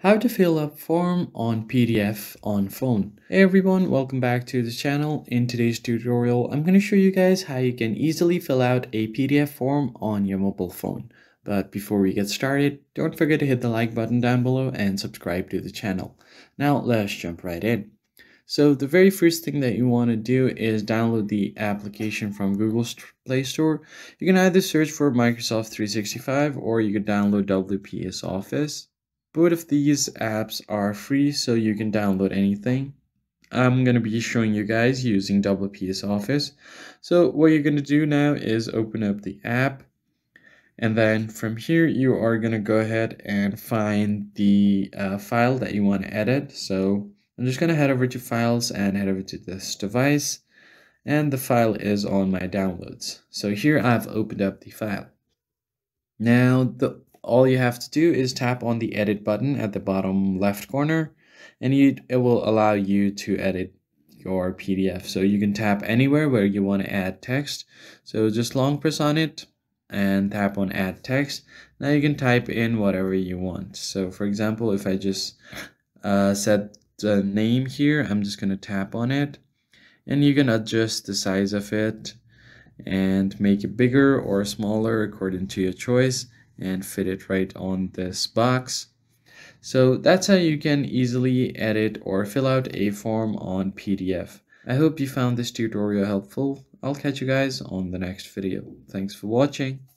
How to fill up form on PDF on phone. Hey everyone, welcome back to the channel. In today's tutorial, I'm going to show you guys how you can easily fill out a PDF form on your mobile phone. But before we get started, don't forget to hit the like button down below and subscribe to the channel. Now let's jump right in. So the very first thing that you want to do is download the application from Google's Play Store. You can either search for Microsoft 365 or you can download WPS Office. Both of these apps are free, so you can download anything. I'm going to be showing you guys using WPS Office. So what you're going to do now is open up the app. And then from here, you are going to go ahead and find the file that you want to edit. So I'm just going to head over to Files and head over to this device. And the file is on my downloads. So here I've opened up the file. Now, all you have to do is tap on the edit button at the bottom left corner, and it will allow you to edit your PDF. So you can tap anywhere where you want to add text. So just long press on it and tap on add text. Now you can type in whatever you want. So for example, if I just set the name here, I'm just going to tap on it, and you can adjust the size of it and make it bigger or smaller according to your choice and fit it right on this box. So that's how you can easily edit or fill out a form on PDF. I hope you found this tutorial helpful. I'll catch you guys on the next video. Thanks for watching.